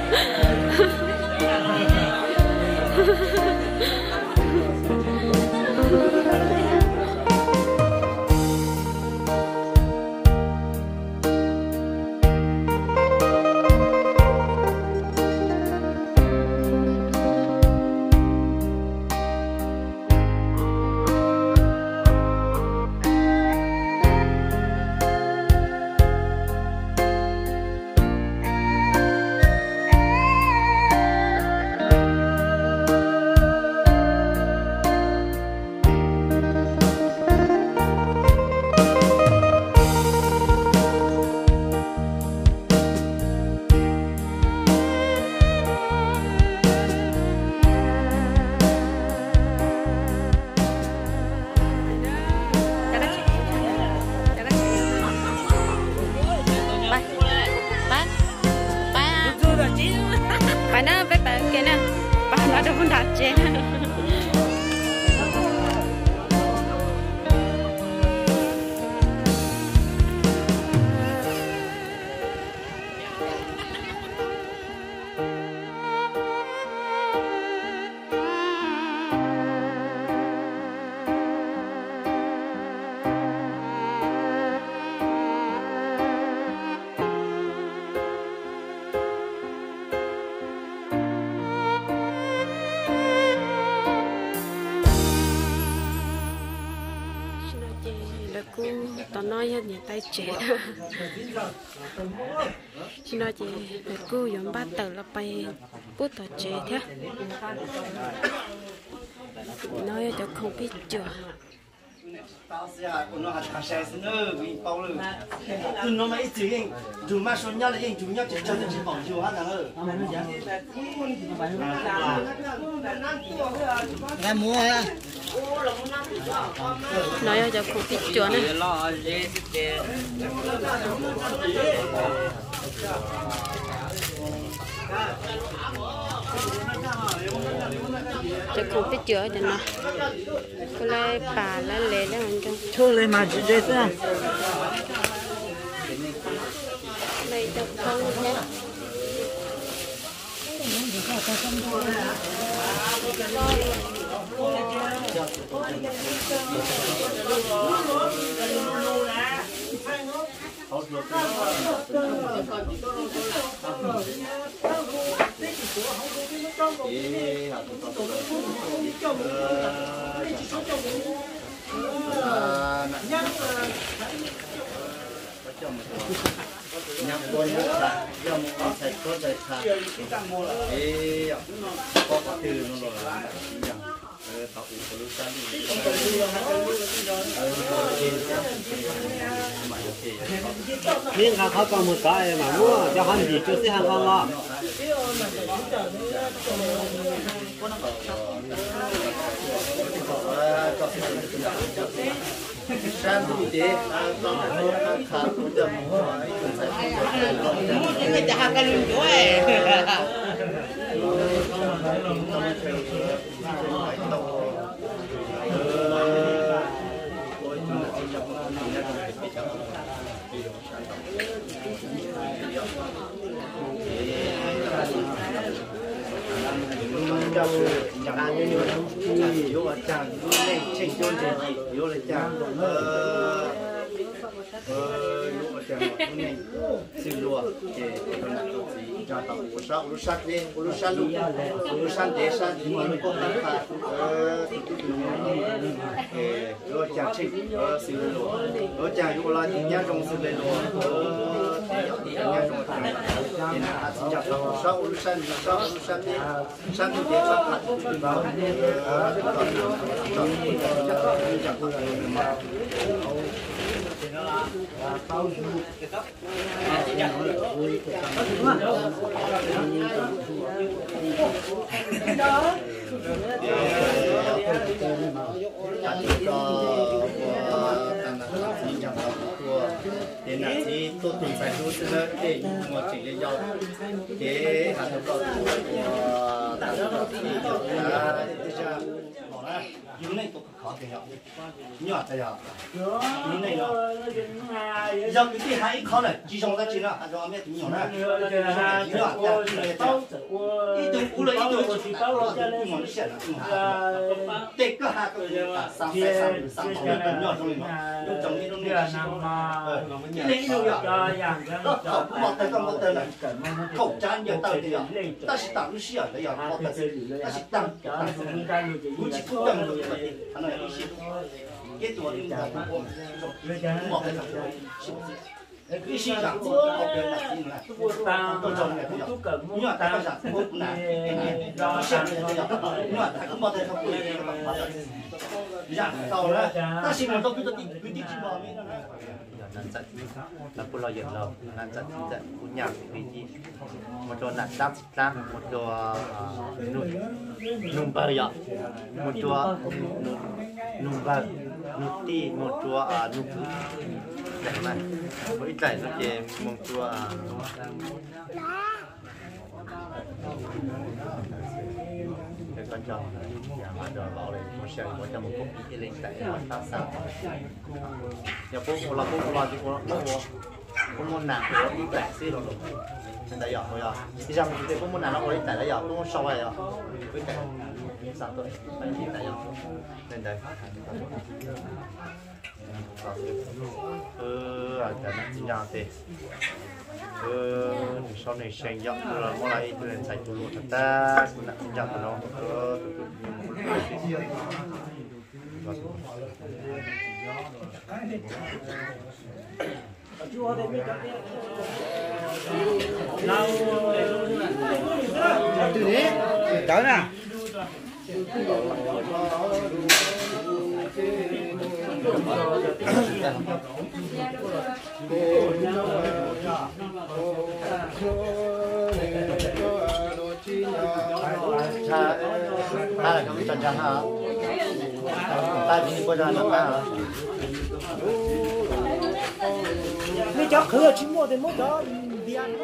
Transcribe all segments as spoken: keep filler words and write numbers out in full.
tao nói hết những tay trẻ đó xin nói chị là cô dùng bát tờ là bay bút tờ trẻ thế nói cho không biết chưa tao sẽ nó hạt cà xe xin nữa vì bao lử từ nó mà ít chữ anh chúng mà số nhau là anh chúng nhau chỉ cho chỉ bảo chiều hát rằng hơn nghe mua à nói cho không biết chưa nữa cho không biết chưa cho nó cái lấy bà lấy lệ đó anh trong thôi lấy mà chị dễ thế lấy cho không nhé nhạc con nhạc là do một con sạch có sạch khá ê có có từ nó rồi là tạo ủ của lúc sáng miếng hàngเขาcòn một cái mà mua cho hắn gì cho xí hàng ngon ngon sang tu tế trong khá cũng được những cái hàng cái lưng chỗ ấy chẳng như như yếu là chẳng lên trình chôn trình yếu là chẳng ờ ờ yếu là chẳng này xin lùa để cho tàu của sao lúc sát lên lúc sát lúc lúc sát để sát thì mình có thể phạt ờ yếu chẳng trình ờ xin lùa yếu chẳng yếu là những nhà trong xin lùa ờ thì nhà trong thì là chỉ cho tàu sao lúc sát sao lúc sát đi sát thì để sát phạt vào để là chỉ tôi tìm phảiรู้สึกđể một chỉ để giàu để hàng đầu của อยู่ในตัวเขาเดียวนี่อ่ะแต่ยาอยู่ในเนาะยังมีที่หายเขาเลยจีจงได้จีน่ะอันนั้นไม่ถึงอยู่นะนี่อ่ะแต่一堆乌了一堆就去包了，我们写了，这个还可以三百三十三头的鸟种的嘛，用整理种的是，一零六呀，那好不好得个没得了，口占也到的呀，但是当时啊的呀没得，但是当当估计不当的，他那一些，也多的那个我们没得了，是不是？一些人做好别人进来，都种的对呀，你看大家想我不难，你想的对呀，你看他根本在他不来那个发展，你看到了，但是我都觉得你规定几方面了呢。นั่นจัดแล้วพวกเราเห็นเรานั่นจัดจัดคุณอยากวิธีมันตัวหนักดับดับมันตัวนุ่มนุ่มเบอร์ยะมันตัวนุ่มเบอร์นุ่มตีมันตัวนุ่มแต่มันไม่ใจสักเกมมันตัวcái con chó nhà mà đòi bảo này nó sẽ có cho một phút cái lên tại nó tác sao nhà phút là phút là chỉ có nó có có môn nào có đi tại xí rồi nên tại giờ thôi à thì rằng thì có môn nào nó có đi tại là giờ có sau này à với cái sao tôi phải đi tại giờ nên đây ừ à cái này nhà thì ừ sau này sang dọc rồi mỗi ngày tôi lên xài tụi lụt ta cũng đặt dọc nó có từ đấy tới nè ta ta là cái chân chân hả ta chỉ có chân chân hả cái chó khử chỉ mua thì mua đó đi ăn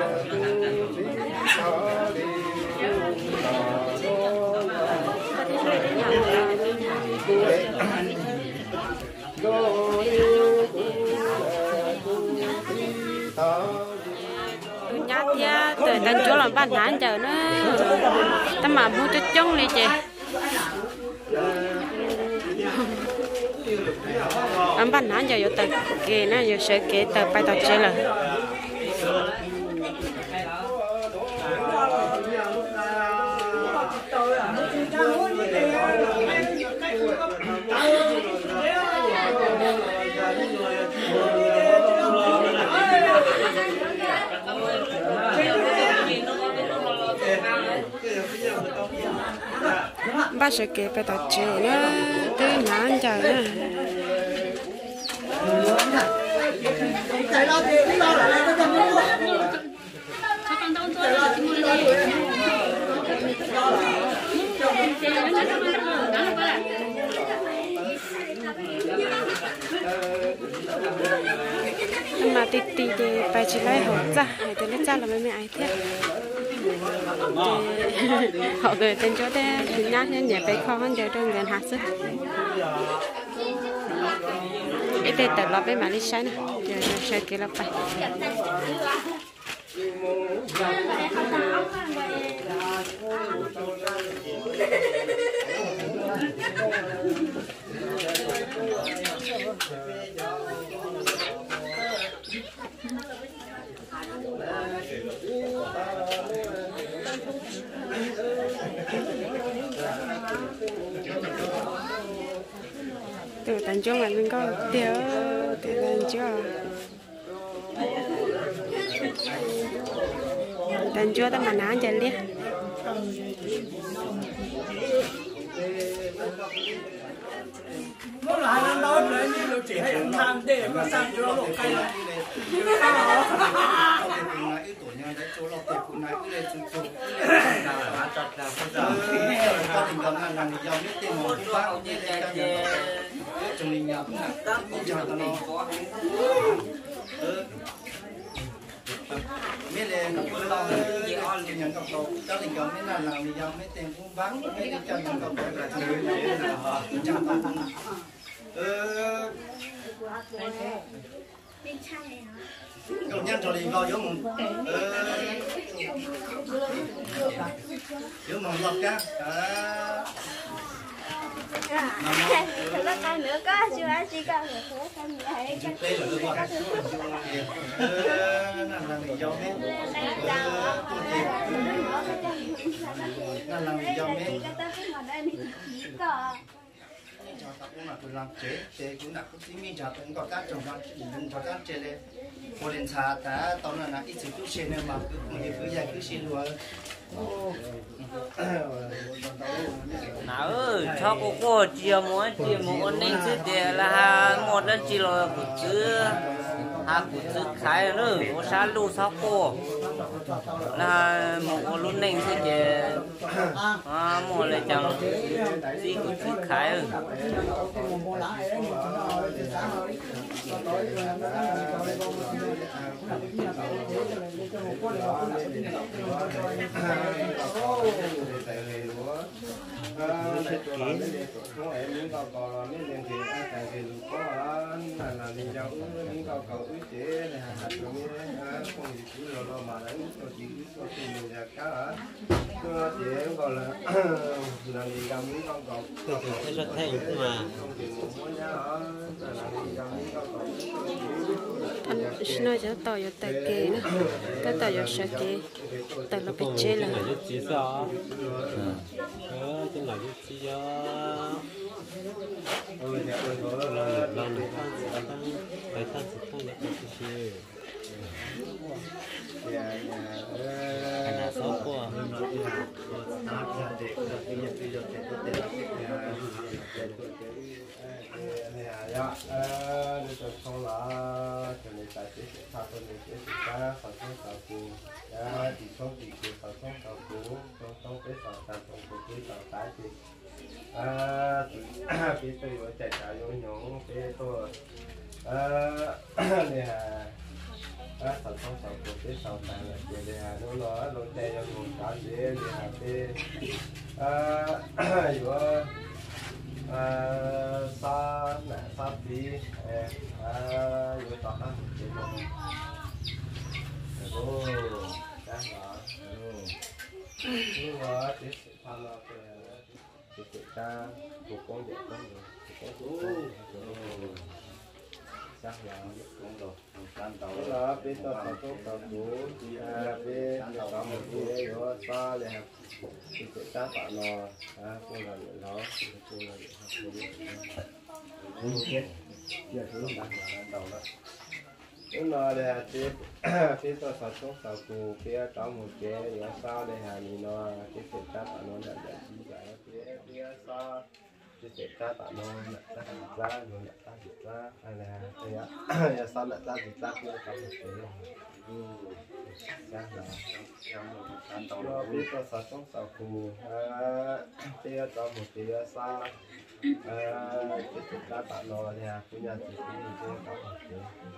nhát ya từ tận chỗ làm bàn hán chờ nó tâm mà mua cho chung đi chị làm bàn hán chờ vô từ kì nó vô sẽ kể từ bài tập chơi là ba sẽ kể bài tập chơi nó tới nán chờ nữa mà tì tì thì bài chỉ lấy hỗ trợ hay thì lấy cha là mấy mẹ ai thế họ gửi tên chỗ đây thì nhát nhân nhẹ bé khó hơn giờ trong gần hạt sức ít tên tập lọp với mà lấy sáng nè giờ sẽ kỹ lọp phải từ tận chung là mình có tiêu từ tận chưa tận chưa ta mà nán chân đi nó là hai năm đó nữa nhưng nó chỉ hay ăn tham để mà sang cho nó lộ cây này biết là nó con thì nhận cọc cầu cho thành công mới là làm thì do mấy tiền cũng vắng mấy cái cho nhận cọc cầu là chơi đấy là chẳng có ờ cậu nhân cho đi vào giống ờ giống mong lọc cá thật là cái nữa có chưa ai chỉ có một số con này chụp đây là được quá là làm gì do hết là làm gì do hết cho tập cũng là tôi làm chế chế cũng là cũng tính mình cho tôi có các trồng văn đừng cho các chế lên một lần xả ta tao là là ít sự cứ chế nên mà cứ không hiểu cứ dài cứ xin luôn nào cho cô cô chia mỗi chia mỗi nên chứ để là một lần chỉ là của chứ hà của chứ khai nữa có sao lu sao cô là một lúc nên chứ để à một lần chẳng gì của chứ khai không em những câu cầu là những tiền thì ai tài thì được có là là đi đâu những câu cầu quý chế này hạt rồi như không gì cứ lo lo mà đánh cho chỉ có tiền nhiều là cá hả cho chị gọi là là đi đâu những câu cầu cái rất hay mà không tiền mua nhá là đi đâu những câu cầu anh nói cho tao giờ tại kề nữa cái tao giờ sợ kề tao là bị chết là chỉ sao ờ chính là chỉ cho ôi nhà ơi đó là làm được ăn ăn phải ăn thịt ăn được cái gì nhà nhà nhà sáu qua dạ nên tôi không là cho nên tại sẽ thao tôi nên sẽ ta phải không tạo cụ dạ chỉ không chỉ cụ phải không tạo cụ không không cái tạo tạo không có cái tạo tái thì à cái tôi vừa chạy chạy vô nhúng cái tôi à nè à phải không tạo cụ cái tạo tái là cái này nó nó nó chạy vô nguồn cá dễ nè cái à vừa sa nè sa tí à vừa tạo ra cái này rồi đang đó rồi nhưng mà cái tham gia cái cái ta của con đẹp con rồi của con rồi chắc là con rồi san tàu là bên tàu tàu tàu cũ thì bên tàu một cái đó xa này cái cái ta tạo nó à con là nó con là nó chết giờ thứ đang là đầu đó lúc nào đây thì khi tôi sản xuất sản phụ kia có một cái ở sau đây là mình nó cái sự tác tạo nó là để chỉ giải cái kia sau cái sự tác tạo nó là tác ra rồi là tác ra hay là cái ở sau là tác tác kia có một cái chắc là nó biết tôi sản xuất sản phụ kia có một cái ở sau cái sự tác tạo nó là cái nhà chỉ cái gì có một cái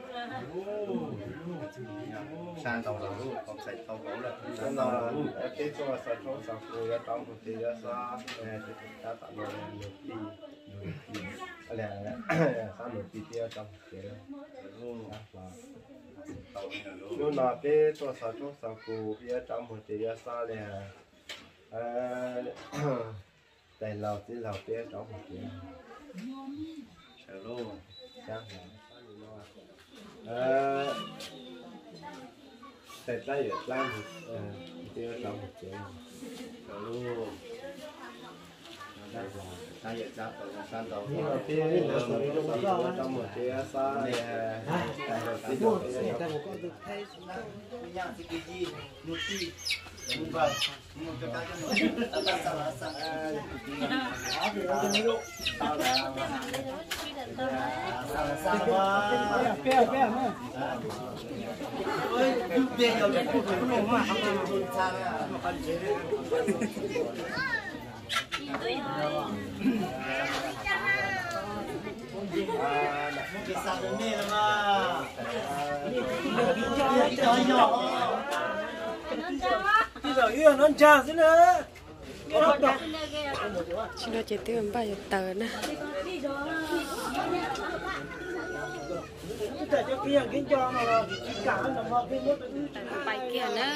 san tàu là luôn còn sạch tàu gỗ là san tàu là cái chỗ sản xuất sản phụ là có một cái ở sau cái sự tác tạo nó là nhiều đi là sao nổi tí tiêu trong cái lúc nào cái chỗ sản xuất sản phụ phía trong một cái ở sau là tại lầu tí lầu phía trong một cái chờ luôn chắc tại ta ở làm thì tiêu trong một cái chờ luôn ta giờ ra tàu san tàu nhưng mà phía nó sản xuất trong một cái xa này tại lầu tí lầu phía trong một cái nhà thì cái gì nút đi đúng vậy một cái cái cái ta ta là sa tao là sa sa bèo bèo nữa ơi bèo rồi cũng không mà không được sa cái sa đến đây là mà cho nhỏ giờ yên nó cha thế nữa. chỉ nói chuyện tiếng bao giờ tờ nè bài kia nữa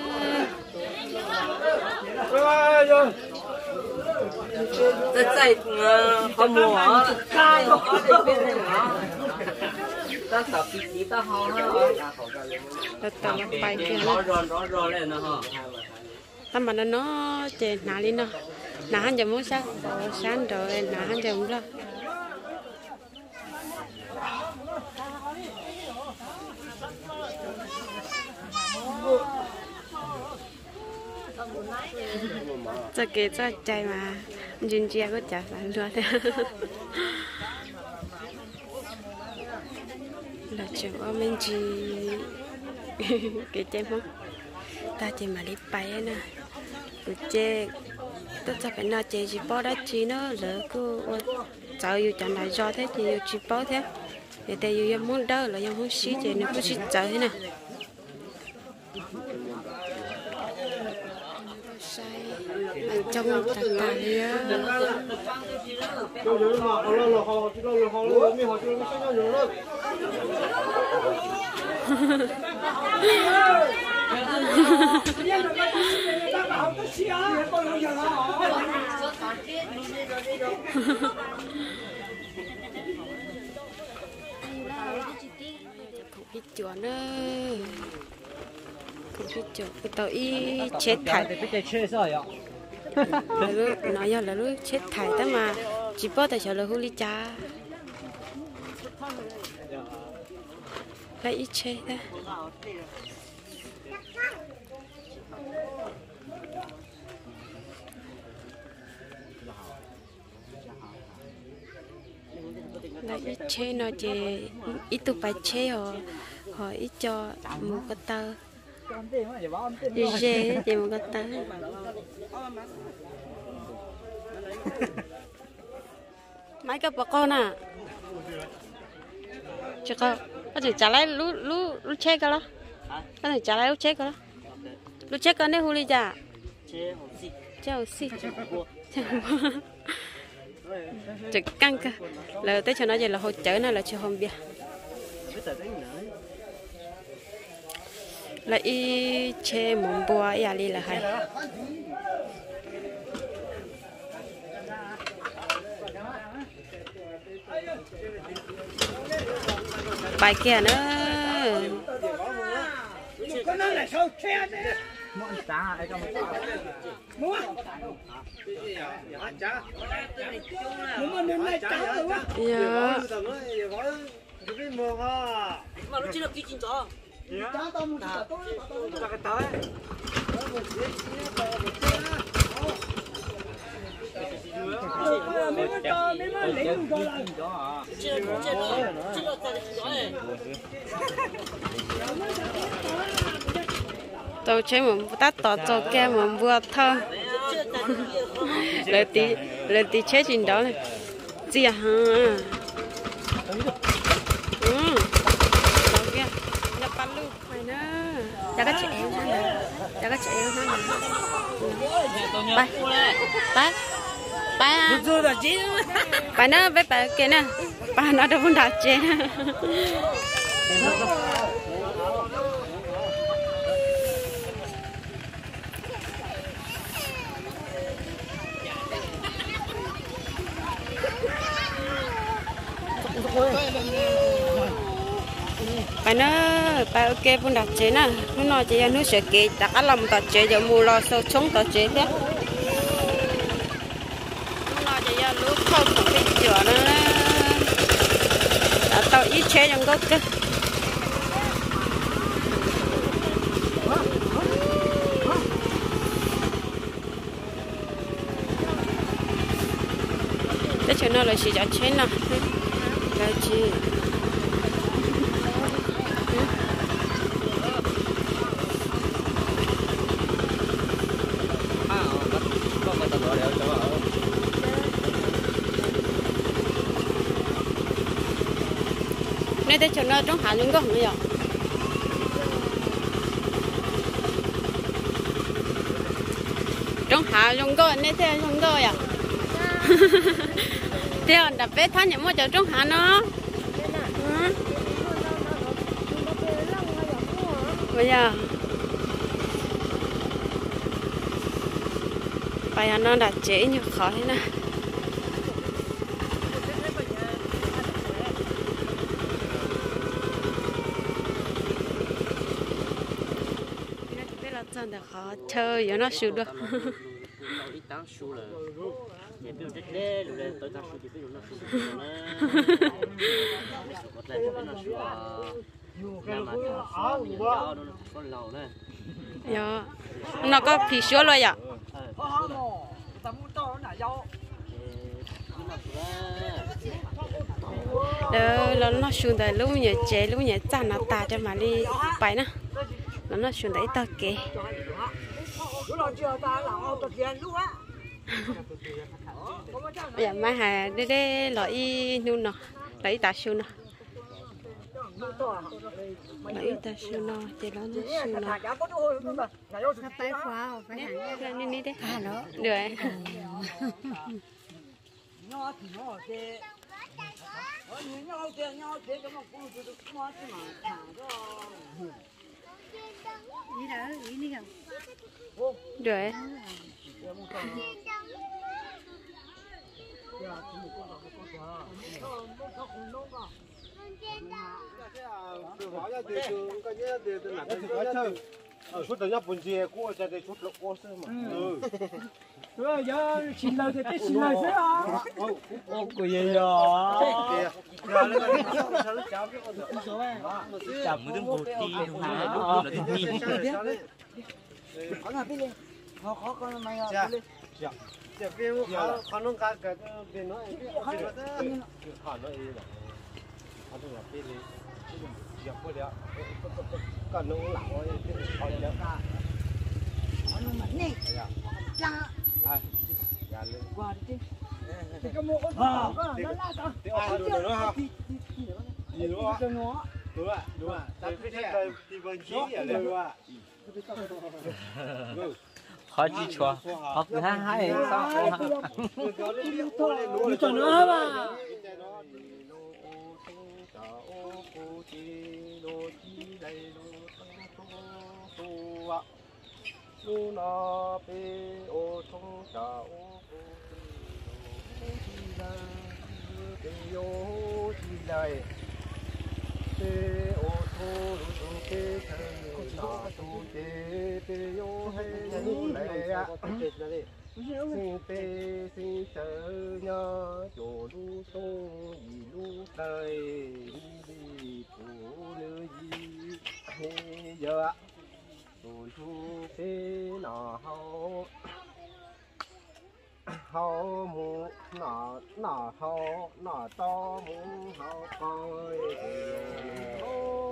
这在呃好摸，开了好这边的嘛，咱到比比到好哈， là tờ là bài kia 好 nữa 热热热嘞呢哈。 tao mà nó nó chơi nã đi nó nã hắn giờ muốn sáng sáng rồi nã hắn giờ muốn lo cho kể cho chạy mà duyên chia có chả phải luôn là chuyện của mình chỉ cái chơi không ta chỉ mà lấy bay nè cái chơi tôi sẽ phải nói chơi chỉ bao đó chỉ nó lỡ cứ cháu yêu chẳng lại do thế thì yêu chỉ bao thế để tay yêu muốn đỡ là yêu muốn xí chơi nó cứ xí cháu thế nè trong tạt tạt đi á không biết chùa nữa không biết chùa cái tàu y chết thải là lúc nói là lúc chết thải đó mà chỉ bao tại sao là huli cha là ít chết đó là ít chế nó chỉ ít tụ bài chế họ họ ít cho một cái tơ đi dê chỉ một cái tơ mấy cái bà con à chứ có có thể trả lại lú lú lú chế cái đó có thể trả lại lú chế cái đó lú chế cái này huli cha chế hậu xì chỉ căng cơ là tới cho nó vậy là hỗ trợ nó là chưa không biết là y chế mồm bùa y ali là hay bài kia nữa dạ mà nó chỉ là kỹ chính cho tôi chơi một tát tỏ cho kia một vừa thơ lời tí lời tí chơi chuyện đó này gì à ha ừ đó kia là pan lu mày nữa đã có chị em hơn nè đã có chị em hơn nè bay bay bay à bay nó với bay kia nè bay nó đâu muốn đặt chơi bài nó bài ok cũng đặt chế nè nó nói chế nó sẽ kỹ đặt cái lòng đặt chế giờ mua lo sâu chống đặt chế thế nó nói chế lúc không có cái chữa nữa đã tao ít chế trong gốc cơ để cho nó là chỉ đặt chế nè là chỉ nên để cho nó trong hạ những gốc nữa rồi trong hạ trong cơ nên thế trong cơ à thế đập bé thằng nhà mua cho trong hạ nó bây giờ bây giờ nó đặt chế như khó thế này真的好chơi giờ nó sửa được dạ nó có phì sữa rồi ạ đó là nó xuống tới lúc nhẹ chế lúc nhẹ chăn nó ta cho mà đi bay nè nó nó xuống đấy tao kì bây giờ mai hà đi đi loại nu nọ lấy ta xuống nọ lấy ta xuống nọ thì nó nó xuống nọ sắp tới khóa học phải hẳn đi đi đi à nó được đi đó đi đi không được chút đó nhá buồn gì của cha đây chút lộc quá sơ mà rồi giờ xin lời thì cái xin lời thế à ô cái gì à chậm mới đừng cố tí hả đúng là tí có là biết đi khó khó con mày à dạ dạ dạ biết khó khó nông cá cái bên nó khó nó khó nó gì đó khó nó là biết đi dạ có đấy còn nó lặng rồi khó đấy nó mạnh nè cha à dạ lên qua đi thì cái mũ nó nó la sao thì ai được nó ha gì đúng không nó đúng ạ đúng ạ tại cái này thì vẫn chỉ ở đây đúng ạ khó chi cho khó cứ hai hai sao đi cho nó mà lu na pe o thong cha o ko chi la pe yo chi lai pe o tho lu tu pe thang na tu te pe yo he lu lai a sinh pe sinh chớ nha chỗ lu sông yi lu lai đi phụ nữ gì giờ tu tu pe na hao hao mu na na hao na to mu hao coi yo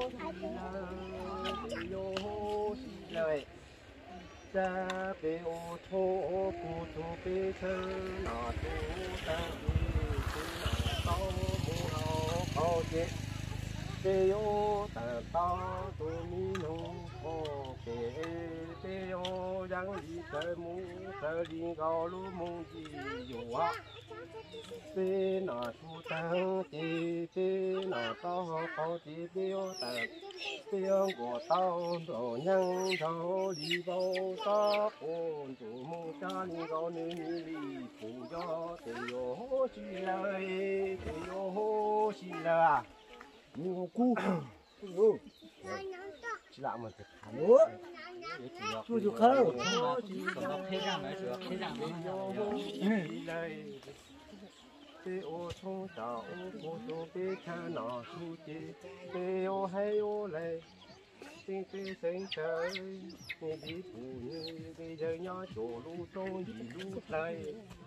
yo lời cha pe o tho pu tu pe chơ na tu ta na to mu hao hao che pe yo ta ta tu mi no pe pe yo yang li te mu te li gao lu mong ji yo a pe na tu tang ti pe na ta hao ti pe yo ta pe yo go tao do nhang thao li bao ta ôn tu mu cha li gao ni li pu yo te yo chi lai te yo chi la nhiều cu ừ chỉ làm một cái thằng nữa chú chú khâu thế rằng đấy chú thế rằng đấy pe ô sông đào ô tô pe cha nọ su chi pe ô hay ô lệ sinh pe sinh trời đi đi phụ như bây giờ nhớ chỗ lu sông gì lu lệ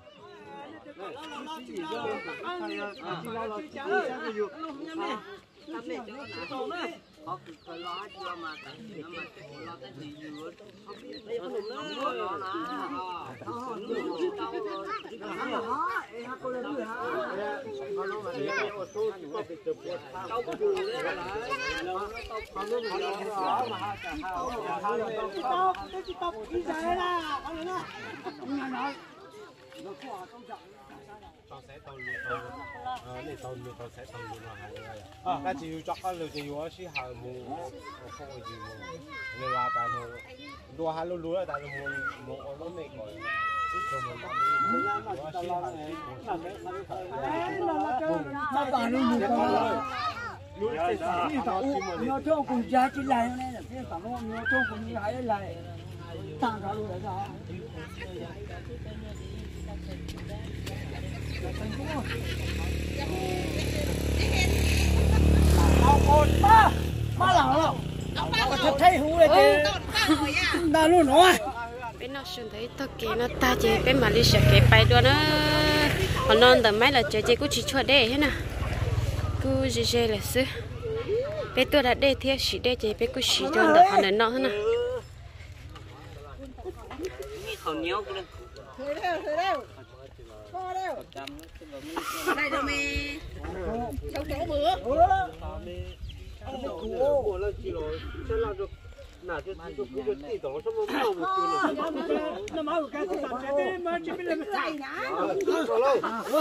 họ cứ coi lo cho mà tận nó mà lo cái gì vừa không biết nó nó nó nó tao sẽ tao lừa tao ờ này tao lừa tao sẽ tao lừa là hai cái à cái chỉ cho cái lừa chỉ có chỉ hàng mù không có gì mù nên là tại nó lừa hai lừa lừa tại nó mù mù nó này coi cho mình nó cho cùng giá trị lại này là cái sản phẩm nó cho cùng giá trị lại tăng cả luôn đó một ba ba lẩu lẩu thật thấy hú này chứ ta luôn rồi bên nó xuống thấy tôi kể nó ta chỉ bên mà đi sẽ kể bài đó nó họ non tầm mấy là chơi chơi cũng chỉ cho để hết nè cứ chơi chơi là xứ bên tôi đã để theo chỉ để chơi bên cũng chỉ cho được họ nên nó hết nè không nhớ cái Thôi đâu, thôi đâu. Thôi đâu. Đây đâu mẹ. Cháu chỗ bữa. nào cho cho cứ cái gì đó xong rồi mau một chút nữa nó mau cái gì cái mà chỉ biết là chạy nhá. rồi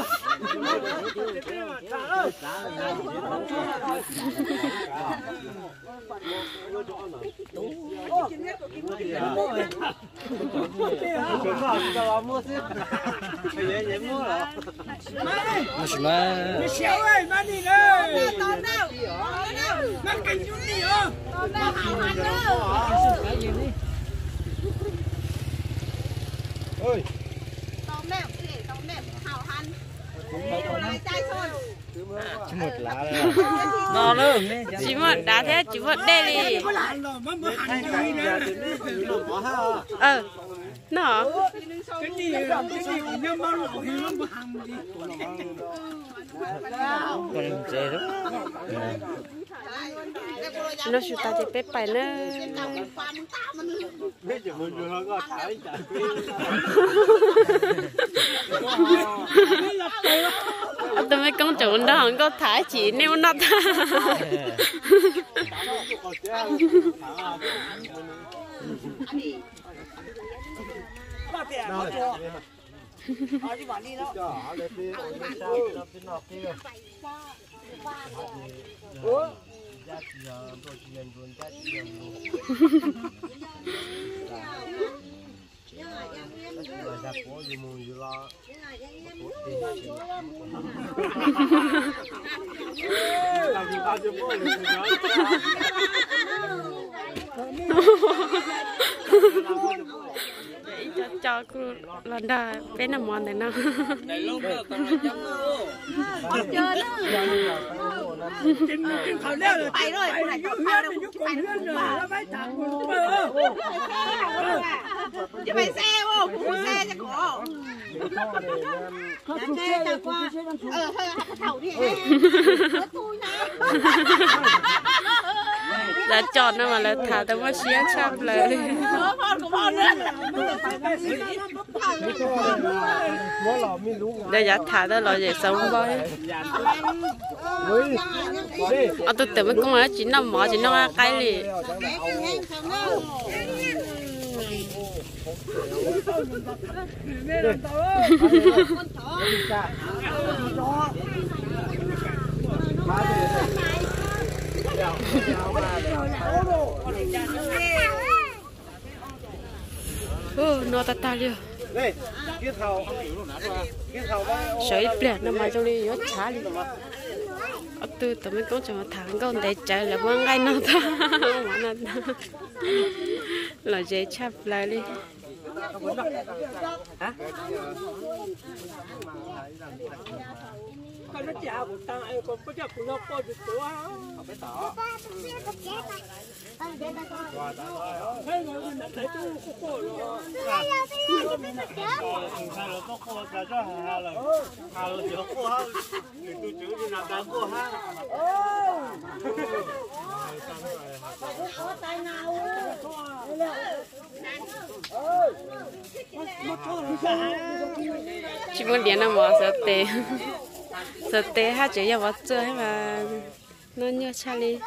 nó xéo ơi má đi đây Tôm đâu? má cảnh chút đi hả Tôm đâu hảo hành đâu. ơi Tôm đâu? Cái tôm đâu hảo hành. Đây là chai son. chỉ một lá đây nó nữa chỉ một đá thế chỉ một đây đi có lại rồi má mới hành đi nè ờ nó cái gì cái gì cũng nhớ má lẩu thì nó mới hành đi còn dễ đó nó sụt ta chỉ biết bài nữa biết chỉ một người nó thải chạy tôi mới công chủ đó không có thải chỉ nêu nát cho cho cô lần đó bên nào mòn này nó thằng đeo là phải rồi phải giúp phải rồi giúp còn hơn rồi nó phải thằng của nó chứ phải xe không? Không xe cho cổ. Dạ xe cho qua. Ờ thôi hạt thầu đi em. Nó thui nha. là chọn nó mà là thả tao mới xé chắp lại Nó con của con nữa. để giá thả tao là để sống bơi ở tôi tưởng mấy con ấy chỉ nằm mỏ chỉ nằm cái gì ô nó ta ta liêu đây cái thầu cái thầu sấy bẹt nó mà trong đi nó chả đi ở từ tụi mình cũng chẳng thằng con để chạy là quăng ngay nó ta mà nó là dễ chắp lại đi con nó chào của ta ai còn có chào của nó có đượcตัวphải tỏ thấy rồi mình đã thấy tôi có cô rồi Hà là có cô cho cho Hà là Hà là chỉ cô ha thì tôi chữ thì làm đáng cô ha Có tay nào. nó cho nó chỉ muốn điện nó mỏ sợ tệ sợ tệ hai chữ giờ vợ chơi mà nó nhớ Charlie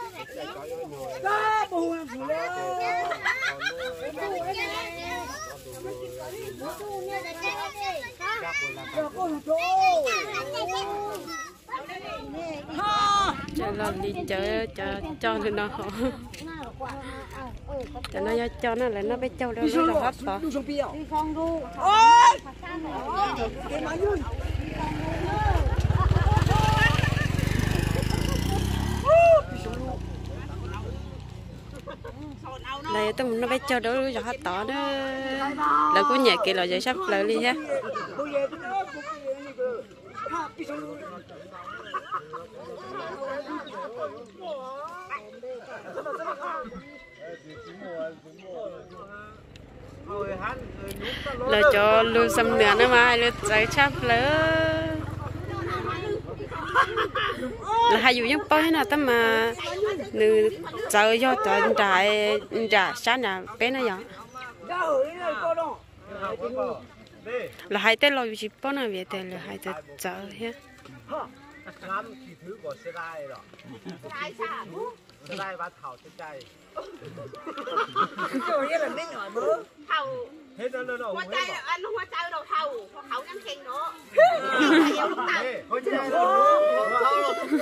cho nó đi chơi cho cho thì nó cho nó cho nó lại nó bé châu đâu nó là hết rồi đây tôi nó bé châu đâu rồi hết tỏ đó là cũng nhẹ kỹ là giờ sắp lại đi ha là cho lưu xâm nửa nữa mà lưu trái chắp lỡ là hai dụ những bao nào tâm mà nữ chờ cho cho trại trà sáng là bé nó vậy là hai tên lo chỉ bao nào về tên là hai tên chờ hết ได้วัดเถาใกล้เท่าเฮ้ยนั่นนั่นหัวใจอันหัวใจเราเท่าเพราะเขายังเข่งเนาะเดี๋ยวลูกเต่าหัวใจเราเรา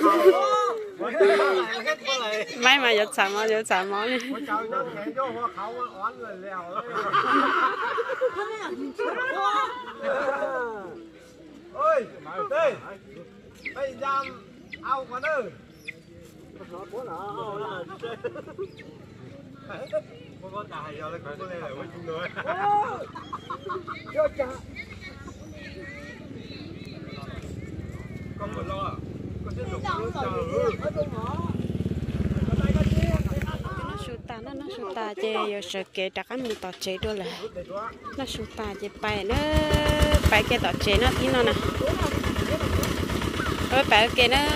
เราไม่มาหยุดสามมอหยุดสามมอนี่หัวใจเราแข็งโย่หัวเขาอ่อนเลยแล้วเฮ้ยเต้ไปยำเอาก่อนเด้อbố nó bố có tài rồi lại cũng có lên lại với chúng nữa con một lo con sẽ dùng nước chờ nó sụt ta nó nó sụt ta chơi giờ sợ kệ đặt ăn mình tọt chơi đôi là nó sụt ta chơi bài nó bài cái tọt chơi nó tí nó nè ơi bài cái nó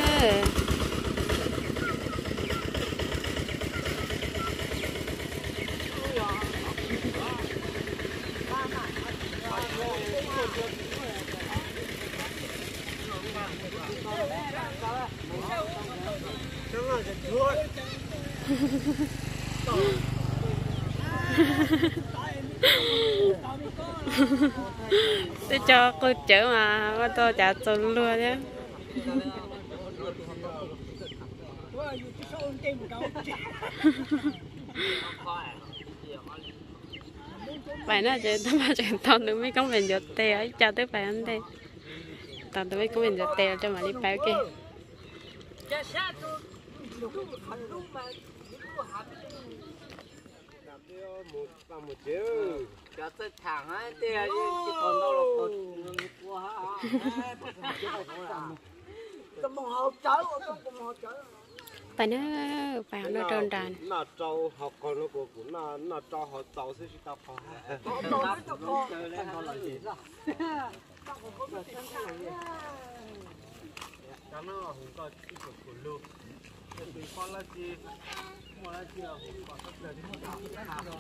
tôi cho cô chở mà cô tôi trả tuần luôn nhé phải nói chuyện tao mà chuyện tao tụi mấy công việc giật tè ấy cho tới phải anh đây tao tụi mấy công việc giật tè cho mà đi phải kia một chiều cho tôi thẳng á thì chỉ còn đâu là còn qua phải nó phải nó trơn tràn nó trâu học còn nó cũng cũng nó nó trâu họ trâu sẽ tao khó cho nó không có cái cục của luôn thì con là gì mà là gì không có tất cả những cái đó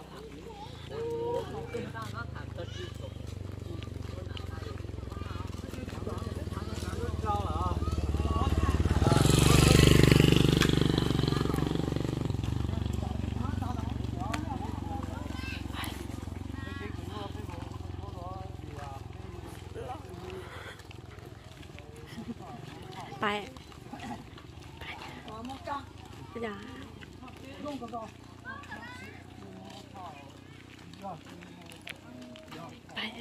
phải bây giờ phải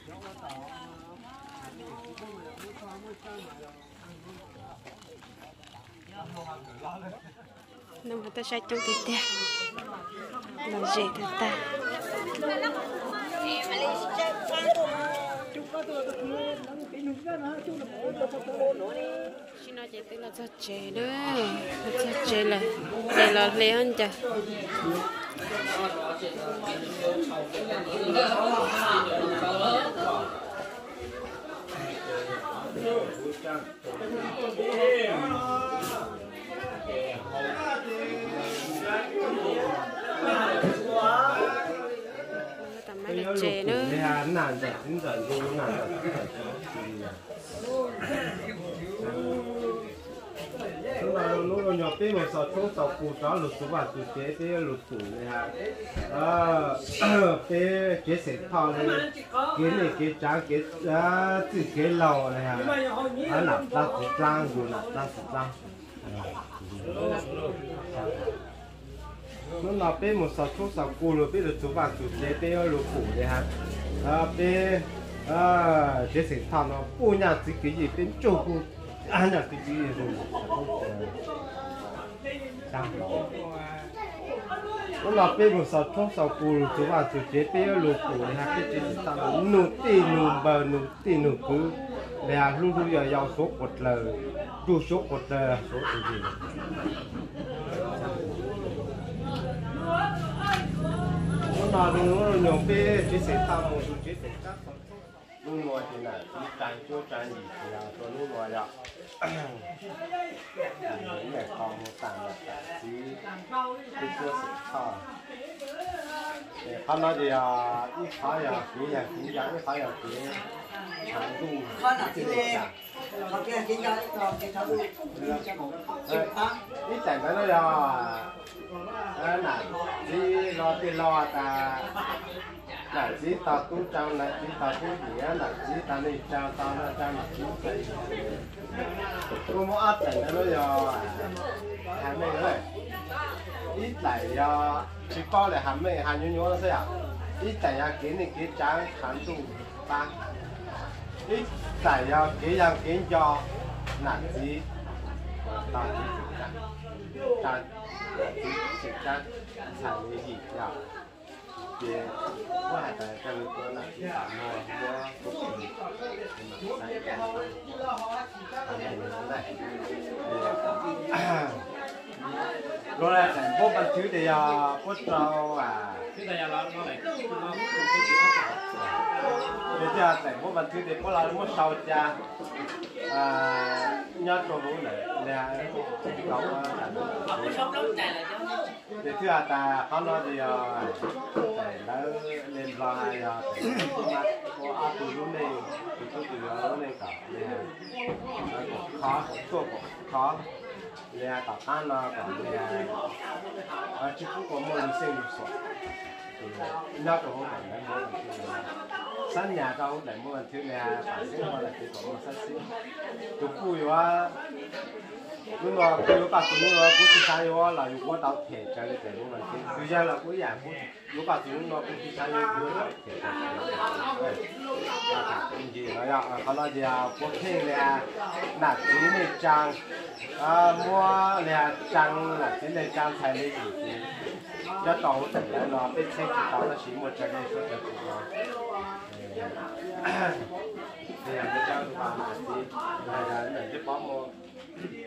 nông người ta sai trong thịt tè làm gì thì ta xin nói chuyện tức là cho trẻ đó cho trẻ là trẻ là lên chả tầm mấy là trẻ nữa 在进展中，俺的进展中，chúng ta lúc đó nhỏ bé một sáu chỗ sáu cụ đó lục số ba tụi bé bé lục cụ này ha, à bé bé sẽ thao này, cái này cái trắng cái à chỉ cái lầu này ha, à nạp ta sẽ trắng rồi nạp ta sẽ trắng, lúc nào bé một sáu chỗ sáu cụ rồi bé lục số ba tụi bé bé lục cụ này ha, à bé à bé sẽ thao nó bu nhà chỉ cái gì bên chỗ cụ anh là cái gì rồi nó là bé một sáu trong sáu cù chú bà chú chế bé lục cù này ha cái chế tạo nụ tì nụ bờ nụ tì nụ cứ là luôn luôn giờ giàu số cột lờ du số cột lờ số cái gì nó là nó là nhiều bé chế sẽ tạo một số chế sẽ cắt luôn nói thế này chỉ trang chỗ trang gì thì là tôi luôn nói đó những người con một tảng là chỉ cái chỗ sẽ thao để hắn nói thì à ít khai à cái nhà cái nhà ít khai à cái sáng tu cái gì cả ít chẳng cái đó là cái này chỉ lo thì lo ta là chỉ tao cũng trong là chỉ tao cũng gì á là chỉ tao này trong tao nó trong là chỉ cái tôi muốn áp trận nó rồi hàng mấy rồi ít lại do chỉ có là hàng mấy hàng nhiêu nhiêu nó sao ít tại ya kiến này kiến trắng khán tu ba ít tại ya kiến ya kiến cho nản gì tao chỉ trắng chỉ trắng xài cái gì ya thì có hai cái cái cái là chỉ là mua mua cục mì này cái này rồi là thành phố Ban Thứ thì có trâu à bây giờ thành phố Ban Thứ thì có là mua sầu cha à nhớ trâu lúa này là cậu thì thứ hai taเขาnói thìแต่แล้วเรียนรอยcó áp dụng lúc này thì tôi từ lúc này cả khóตัวkhó là cả tan là cả là chỉ có một lần sinh sống nhớ cho họ phải nói một thứ sân nhà đâu để một lần thứ này phải sinh hoạt là chỉ có một sân sinh tụi vui quá nhưng mà khi lúc bạn tụi nó cũng chỉ sai quá là dùng quá tao thể cho nên để lúc lần thứ bây giờ là cũng dạng cũng lúc bạn tụi nó cũng chỉ sai quá tao thể cho nên gì nói àเขาnói gì àพวกเท่เลยอ่ะหนักจีนในจังอ่ามัวเลยจังหนักจีนในจังไทยเลยจีนจะต่อแต่แล้วเนาะเป็นเช็คต่อแล้วชิมหมดจะได้ช่วยกันถูกเนาะเนี่ยจะเจ้าตัวมาจีนอะไรนั่นจะป้อม